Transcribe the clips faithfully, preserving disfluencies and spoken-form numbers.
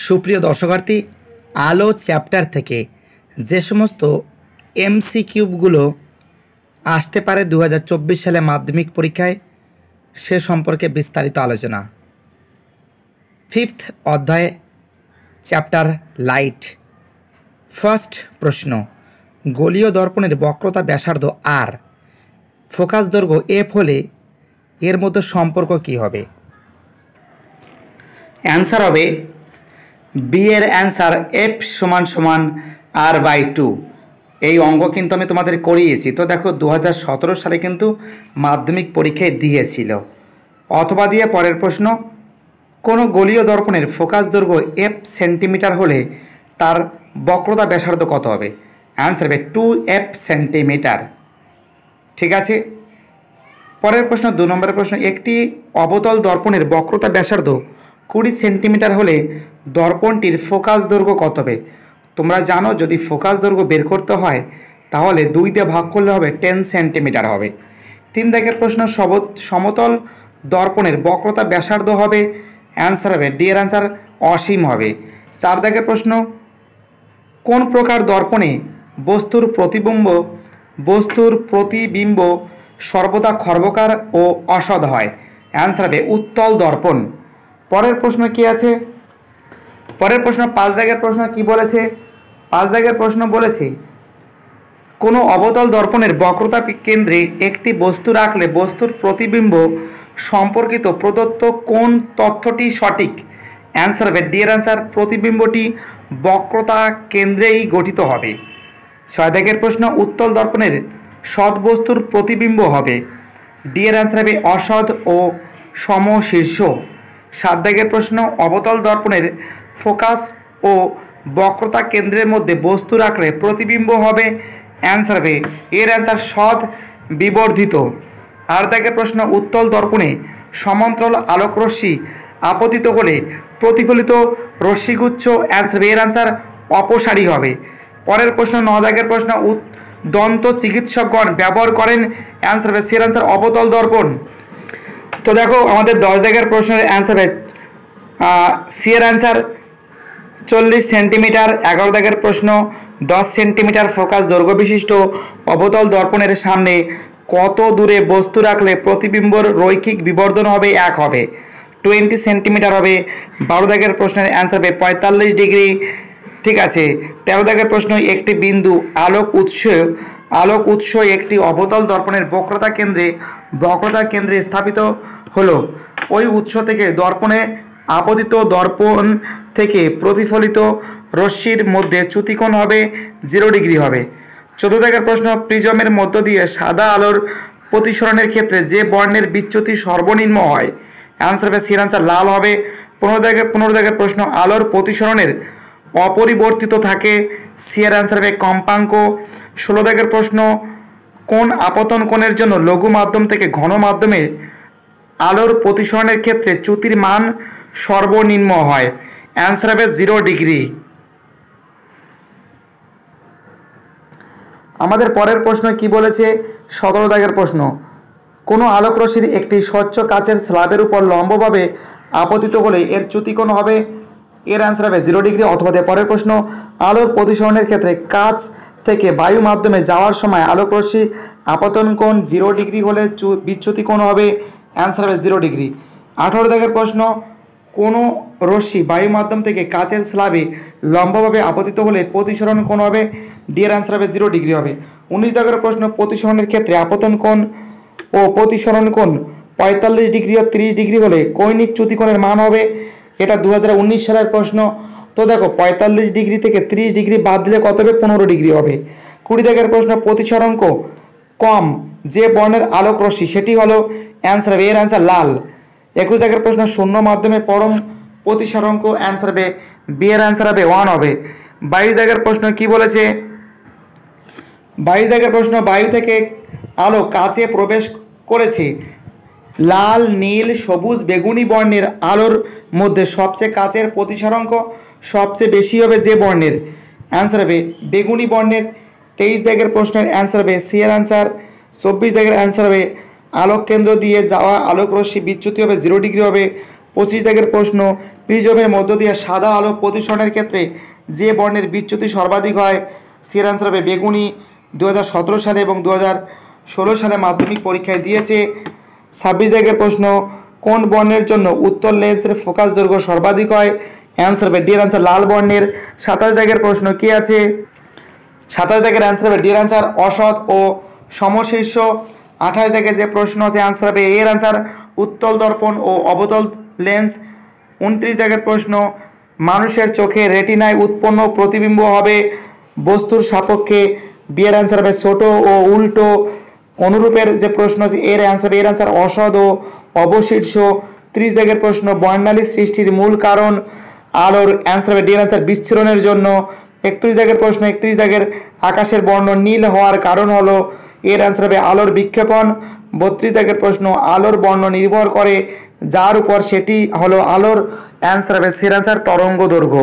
সুপ্রিয় দর্শকার্থী, আলো চ্যাপ্টার থেকে যে সমস্ত এমসিকিউগুলো আসতে পারে দু হাজার চব্বিশ সালে মাধ্যমিক পরীক্ষায় সে সম্পর্কে বিস্তারিত আলোচনা। ফিফথ অধ্যায়, চ্যাপ্টার লাইট। ফার্স্ট প্রশ্ন, গোলীয় দর্পণের বক্রতা ব্যাসার্ধ আর, ফোকাস দৈর্ঘ্য এফ হলে এর মধ্যে সম্পর্ক কী হবে? অ্যান্সার হবে বি এর অ্যান্সার এফ সমান সমান আর বাই টু। এই অঙ্ক কিন্তু আমি তোমাদের করিয়েছি। তো দেখো, দু হাজার সতেরো সালে কিন্তু মাধ্যমিক পরীক্ষায় দিয়েছিল। অথবা দিয়ে পরের প্রশ্ন, কোনো গোলীয় দর্পণের ফোকাস দৈর্ঘ্য এফ সেন্টিমিটার হলে তার বক্রতা ব্যাসার্ধ কত হবে? অ্যান্সার হবে টু এফ সেন্টিমিটার। ঠিক আছে। পরের প্রশ্ন, দু নম্বরের প্রশ্ন, একটি অবতল দর্পণের বক্রতা ব্যাসার্ধ কুড়ি সেন্টিমিটার হলে দর্পণটির ফোকাস দৈর্ঘ্য কত হবে? তোমরা জানো, যদি ফোকাস দৈর্ঘ্য বের করতে হয় তাহলে দুই দিয়ে ভাগ করলে হবে টেন সেন্টিমিটার হবে। তিন দাগের প্রশ্ন, সমতল দর্পণের বক্রতা ব্যাসার্ধ হবে, অ্যান্সার হবে ডি এর অ্যান্সার অসীম হবে। চার দাগের প্রশ্ন, কোন প্রকার দর্পণে বস্তুর প্রতিবিম্ব বস্তুর প্রতিবিম্ব সর্বদা খর্বকার ও অসৎ হয়? অ্যান্সার হবে উত্তল দর্পণ। পরের প্রশ্ন কি আছে? পরের প্রশ্ন পাঁচ দাগের প্রশ্ন কি বলেছে? পাঁচ দাগের প্রশ্ন বলেছে, কোনো অবতল দর্পণের বক্রতা কেন্দ্রে একটি বস্তু রাখলে বস্তুর প্রতিবিম্ব সম্পর্কিত প্রদত্ত কোন তথ্যটি সঠিক? অ্যান্সার হবে ডি এর অ্যান্সার প্রতিবিম্বটি বক্রতা কেন্দ্রেই গঠিত হবে। ছয় দাগের প্রশ্ন, উত্তল দর্পণের সৎ বস্তুর প্রতিবিম্ব হবে, ডি এর অ্যান্সার হবে অসৎ ও সমশীর্ষ। সাত দাগের প্রশ্ন, অবতল দর্পণের ফোকাস ও বক্রতা কেন্দ্রের মধ্যে বস্তু রাখলে প্রতিবিম্ব হবে, অ্যান্সার হবে এর অ্যান্সার সৎ বিবর্ধিত। আট দাগের প্রশ্ন, উত্তল দর্পণে সমান্তরাল আলোকরশ্মি আপতিত হলে প্রতিফলিত রশ্মিগুচ্ছ, অ্যান্সার এর অ্যান্সার অপসারী হবে। পরের প্রশ্ন ন দাগের প্রশ্ন, দন্ত চিকিৎসকগণ ব্যবহার করেন, অ্যান্সার হবে এর অ্যান্সার অবতল দর্পণ। তো দেখো, আমাদের দশ দাগের প্রশ্নের অ্যান্সার হবে সি এর অ্যান্সার চল্লিশ সেন্টিমিটার। এগারো দাগের প্রশ্ন, দশ সেন্টিমিটার ফোকাস দৈর্ঘ্য বিশিষ্ট অবতল দর্পণের সামনে কত দূরে বস্তু রাখলে প্রতিবিম্বর রৈখিক বিবর্ধন হবে এক হবে? টোয়েন্টি সেন্টিমিটার হবে। বারো দাগের প্রশ্নের অ্যান্সার হবে পঁয়তাল্লিশ ডিগ্রি। ঠিক আছে। তেরো দাগের প্রশ্ন, একটি বিন্দু আলোক উৎস আলোক উৎস একটি অবতল দর্পণের বক্রতা কেন্দ্রে বক্রতা কেন্দ্রে স্থাপিত হলো, ওই উৎস থেকে দর্পণে আপতিত দর্পণ থেকে প্রতিফলিত রশ্মির মধ্যে চ্যুতিকোণ হবে জিরো ডিগ্রি হবে। চোদ্দ দাগের প্রশ্ন, প্রিজমের মধ্য দিয়ে সাদা আলোর প্রতিসরণের ক্ষেত্রে যে বর্ণের বিচ্যুতি সর্বনিম্ন হয়? অ্যান্সার হবে সির অ্যান্সার লাল হবে। পনেরো দাগের পনেরো দাগের প্রশ্ন, আলোর প্রতিসরণের অপরিবর্তিত থাকে, সি এর অ্যান্সার হবে কম্পাঙ্ক। ষোলো দাগের প্রশ্ন, কোন আপতন কোণের জন্য লঘু মাধ্যম থেকে ঘন মাধ্যমে আলোর প্রতিসরণের ক্ষেত্রে চ্যুতির মান সর্বনিম্ন হয়? অ্যান্সার হবে জিরো ডিগ্রি। আমাদের পরের প্রশ্ন কি বলেছে? সতেরো দাগের প্রশ্ন, কোনো আলোকরশ্মির একটি স্বচ্ছ কাচের স্ল্যাবের উপর লম্বভাবে আপতিত হলে এর চ্যুতিকোণ হবে, এর অ্যান্সার হবে জিরো ডিগ্রি। অথবা পরের প্রশ্ন, আলোর প্রতিসরণের ক্ষেত্রে কাচ থেকে বায়ু মাধ্যমে যাওয়ার সময় আলোকরশ্মি আপতন কোণ জিরো ডিগ্রি হলে বিচ্যুতি কোণ হবে, অ্যান্সার হবে জিরো ডিগ্রি। আঠারো দাগের প্রশ্ন, কোনো রশ্মি বায়ু মাধ্যম থেকে কাচের স্ল্যাবে লম্বভাবে আপতিত হলে প্রতিসরণ কোণ হবে, ডি এর অ্যান্সার হবে জিরো ডিগ্রি হবে। উনিশ দাগের প্রশ্ন, প্রতিসরণের ক্ষেত্রে আপতন কোণ ও প্রতিসরণ কোণ পঁয়তাল্লিশ ডিগ্রি ও তিরিশ ডিগ্রি হলে কৈনিক চ্যুতিকোণের মান হবে, এটা দু হাজার উনিশ সালের প্রশ্ন। তো দেখো, পঁয়তাল্লিশ ডিগ্রি থেকে তিরিশ ডিগ্রি বাদ দিলে কত হবে? পনেরো ডিগ্রি হবে। কুড়ি দাগের প্রশ্ন, প্রতিসরাঙ্ক কম যে বর্ণের আলোক রশ্মি সেটি হলো, অ্যান্সার হবে এর অ্যান্সার লাল। একুশ দাগের প্রশ্ন, শূন্য মাধ্যমে পরম প্রতিসরাঙ্ক, অ্যান্সার হবে বি এর অ্যান্সার হবে ওয়ান হবে। বাইশ দাগের প্রশ্ন কি বলেছে? বাইশ দাগের প্রশ্ন, বায়ু থেকে আলো কাচে প্রবেশ করেছে, লাল নীল সবুজ বেগুনি বর্ণের আলোর মধ্যে সবচেয়ে কাচের প্রতিসরাঙ্ক সবচেয়ে বেশি হবে যে বর্ণের? অ্যান্সার হবে বেগুনি বর্ণের। তেইশ দাগের প্রশ্নের অ্যান্সার হবে সি এর অ্যান্সার। চব্বিশ দাগের অ্যান্সার হবে আলোক কেন্দ্র দিয়ে যাওয়া আলোক রশ্মি বিচ্যুতি হবে জিরো ডিগ্রি হবে। পঁচিশ দাগের প্রশ্ন, প্রিজমের মধ্য দিয়ে সাদা আলো প্রতিসরণের ক্ষেত্রে যে বর্ণের বিচ্যুতি সর্বাধিক হয় সে অ্যান্সার হবে বেগুনি। দু হাজার সতেরো সালে এবং দু হাজার ষোলো সালে মাধ্যমিক পরীক্ষায় দিয়েছে। ছাব্বিশ দাগের প্রশ্ন, কোন বর্ণের জন্য উত্তর লেন্সের ফোকাস দৈর্ঘ্য সর্বাধিক হয়? অ্যান্সার হবে ডি এর অ্যান্সার লাল বর্ণের। সাতাশ দাগের প্রশ্ন কি আছে? সাতাশ দাগের অ্যান্সার হবে ডি এর অ্যান্সার অসৎ ও সমশীর্ষ। আঠাশ দাগে যে প্রশ্ন আছে অ্যান্সার হবে এর অ্যান্সার উত্তল দর্পণ ও অবতল লেন্স। উনত্রিশ দাগের প্রশ্ন, মানুষের চোখে রেটিনায় উৎপন্ন প্রতিবিম্ব হবে বস্তুর সাপেক্ষে। বি এর অ্যান্সার হবে ছোট ও উল্টো। অনুরূপের যে প্রশ্ন আছে এর অ্যান্সার এর অ্যান্সার অসৎ ও অবশীর্ষ। ত্রিশ দাগের প্রশ্ন, বর্ণালী সৃষ্টির মূল কারণ আলোর অ্যান্সার হবে ডি এর অ্যান্সার বিচ্ছুরণের জন্য। একত্রিশ দাগের প্রশ্ন, একত্রিশ দাগের আকাশের বর্ণ নীল হওয়ার কারণ হলো এর অ্যান্সার হবে আলোর বিক্ষেপণ। বত্রিশ দাগের প্রশ্ন, আলোর বর্ণ নির্ভর করে যার উপর সেটি হলো আলোর অ্যান্সার হবে সি এর অ্যান্সার তরঙ্গ দৈর্ঘ্য।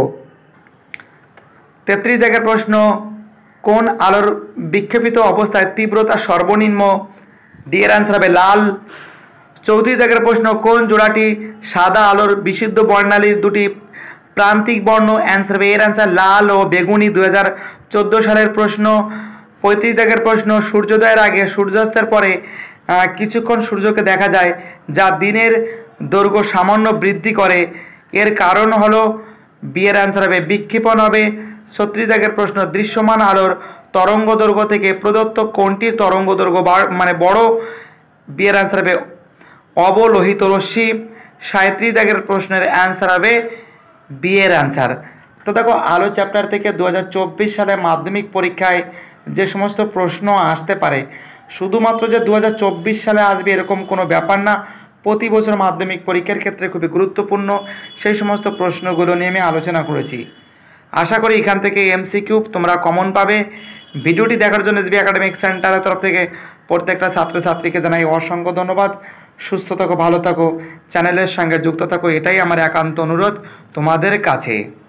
তেত্রিশ দাগের প্রশ্ন, কোন আলোর বিক্ষেপিত অবস্থায় তীব্রতা সর্বনিম্ন? ডি এর অ্যান্সার হবে লাল। চৌত্রিশ দাগের প্রশ্ন, কোন জোড়াটি সাদা আলোর বিশুদ্ধ বর্ণালীর দুটি প্রান্তিক বর্ণ? অ্যান্সার হবে এর অ্যান্সার লাল ও বেগুনি। দু হাজার চোদ্দো সালের প্রশ্ন। পঁয়ত্রিশ দাগের প্রশ্ন, সূর্যোদয়ের আগে সূর্যাস্তের পরে কিছুক্ষণ সূর্যকে দেখা যায় যা দিনের দৈর্ঘ্য সামান্য বৃদ্ধি করে, এর কারণ হলো বি এর অ্যান্সার হবে বিক্ষেপণ হবে। ছত্রিশ দাগের প্রশ্ন, দৃশ্যমান আলোর তরঙ্গ দৈর্ঘ্য থেকে প্রদত্ত কোনটির তরঙ্গ দৈর্ঘ্য মানে বড়? বি এর অ্যান্সার হবে অবলোহিত রশ্মি। সাঁত্রিশ দাগের প্রশ্নের অ্যান্সার হবে বি এর অ্যান্সার। তো দেখো, আলো চ্যাপ্টার থেকে দু হাজার চব্বিশ সালে মাধ্যমিক পরীক্ষায় যে সমস্ত প্রশ্ন আসতে পারে, শুধুমাত্র যে দু হাজার চব্বিশ সালে আসবে এরকম কোনো ব্যাপার না। প্রতি বছর মাধ্যমিক পরীক্ষার ক্ষেত্রে খুবই গুরুত্বপূর্ণ সেই সমস্ত প্রশ্নগুলো নিয়ে আমি আলোচনা করেছি। আশা করি এখান থেকে এমসিকিউ তোমরা কমন পাবে। ভিডিওটি দেখার জন্য এসবি একাডেমিক সেন্টারের তরফ থেকে প্রত্যেকটা ছাত্রছাত্রীকে জানাই অসংখ্য ধন্যবাদ। সুস্থ থাকো, ভালো থাকো, চ্যানেলের সঙ্গে যুক্ত থাকো, এটাই আমার একান্ত অনুরোধ তোমাদের কাছে।